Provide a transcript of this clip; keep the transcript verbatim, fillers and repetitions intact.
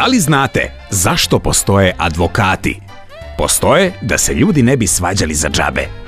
Da li znate zašto postoje advokati? Postoje da se ljudi ne bi svađali za džabe.